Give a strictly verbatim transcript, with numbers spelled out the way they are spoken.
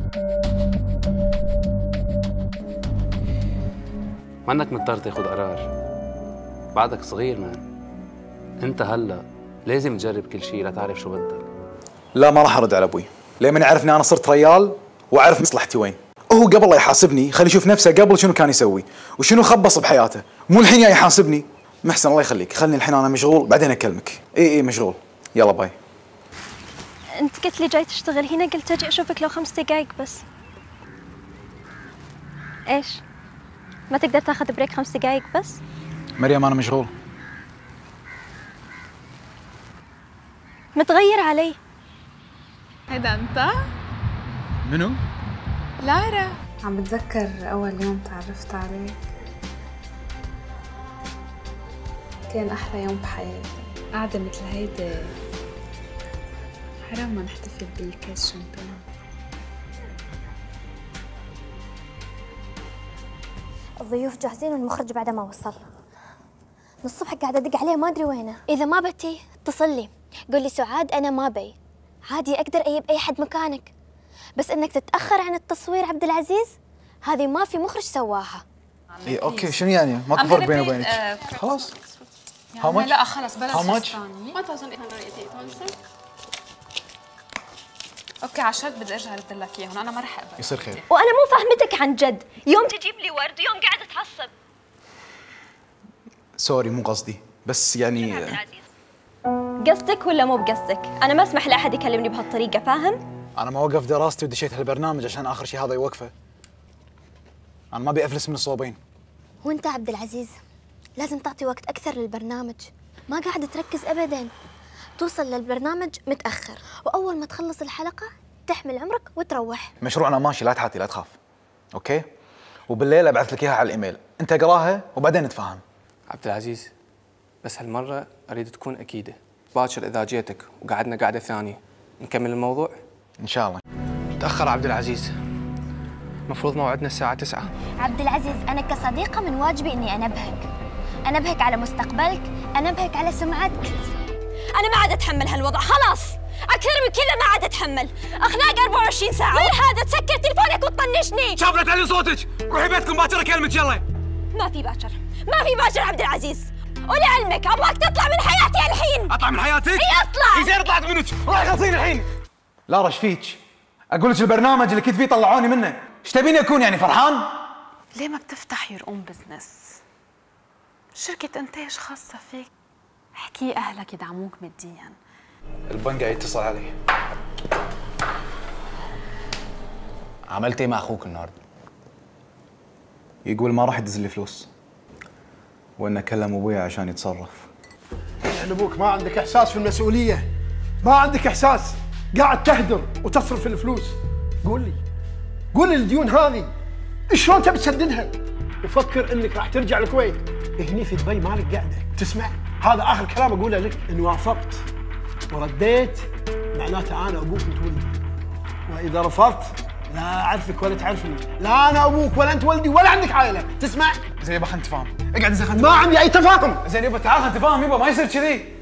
منك مضطر تاخذ قرار، بعدك صغير مان. انت هلا لازم تجرب كل شيء لتعرف شو بدك. لا ما راح ارد على ابوي، لما يعرفني انا صرت ريال واعرف مصلحتي وين. هو قبل لا يحاسبني خلي يشوف نفسه قبل شنو كان يسوي وشنو خبص بحياته، مو الحين جاي يحاسبني. محسن الله يخليك خلني الحين انا مشغول بعدين اكلمك. اي اي مشغول، يلا باي. انت قلت لي جاي تشتغل هنا، قلت اجي اشوفك لو خمس دقايق بس. ايش؟ ما تقدر تاخذ بريك خمس دقايق بس؟ مريم انا مشغول. متغير علي. هيدا انت؟ منو؟ لارا. عم بتذكر اول يوم تعرفت عليك، كان احلى يوم بحياتي. قعدة مثل هيدي حرام ما نحتفل بكاس شامبين. الضيوف جاهزين والمخرج بعد ما وصل. من الصبح قاعدة أدق عليه ما أدري وينه. إذا ما بتي اتصل لي قول لي سعاد أنا ما بي، عادي أقدر أجيب أي حد مكانك، بس إنك تتأخر عن التصوير عبد العزيز هذه ما في مخرج سواها. اي اوكي شنو يعني؟ ماكو فرق بيني وبينك. خلاص. How much? لا خلص بلاش. How much? ألف وثمانمئة وثمانية. اوكي عشرت بدي ارجع ارد لك اياهم، انا ما رح اقبل. يصير خير. وانا مو فاهمتك عن جد، يوم تجيب لي ورد ويوم قاعده تعصب. سوري مو قصدي، بس يعني قصدك ولا مو بقصدك؟ انا ما اسمح لاحد يكلمني بهالطريقه، فاهم؟ انا ما وقف دراستي ودشيت هالبرنامج عشان اخر شيء هذا يوقفه. انا ما ابي افلس من الصوبين. وانت عبد العزيز لازم تعطي وقت اكثر للبرنامج، ما قاعد تركز ابدا. توصل للبرنامج متاخر واول ما تخلص الحلقه تحمل عمرك وتروح. مشروعنا ماشي لا تحاتي لا تخاف. اوكي؟ وبالليل ابعث لك اياها على الايميل، انت اقراها وبعدين نتفاهم. عبد العزيز بس هالمره اريد تكون اكيده، باكر اذا جيتك وقعدنا قعده ثانيه نكمل الموضوع ان شاء الله. تاخر عبد العزيز، المفروض موعدنا الساعه تسعة. عبد العزيز انا كصديقه من واجبي اني انبهك، انبهك على مستقبلك، انبهك على سمعتك. انا ما عاد اتحمل هالوضع، خلاص اكثر من كذا ما عاد اتحمل. اخلاق أربعة وعشرين ساعه، وين هذا تسكر تليفونك وتطنشني. شاب لا تعلي صوتك، روحي بيتكم باكر اكلمك يلا. ما في باكر، ما في باكر عبد العزيز، ولعلمك ابغاك تطلع من حياتي الحين. اطلع من حياتك؟ اي اطلع. اي زين طلعت منك، روحي خلصيني الحين. لا رش فيك، اقول لك البرنامج اللي كنت فيه طلعوني منه، ايش تبيني اكون يعني فرحان؟ ليه ما بتفتح يور اون بزنس؟ شركة انتاج خاصة فيك، احكي اهلك يدعموك ماديا. البنك قاعد يتصل علي. عملت ايه مع اخوك النهارده؟ يقول ما راح يدز لي فلوس وانه كلم ابويا عشان يتصرف. يعني ابوك ما عندك احساس في المسؤوليه، ما عندك احساس، قاعد تهدر وتصرف الفلوس. قول لي قول لي الديون هذه شلون تبي تسددها؟ وفكر انك راح ترجع الكويت، هني في دبي مالك قاعده تسمع. هذا اخر كلام اقوله لك، ان وافقت ورديت معناته انا ابوك انت ولدي، واذا رفضت لا اعرفك ولا تعرفني، لا انا ابوك ولا انت ولدي ولا عندك عائله، تسمع؟ زين يبا خلينا نتفاهم، اقعد زين خلينا ما عندي اي تفاهم. زين يبا تعال خلينا نتفاهم يبا، ما يصير كذي.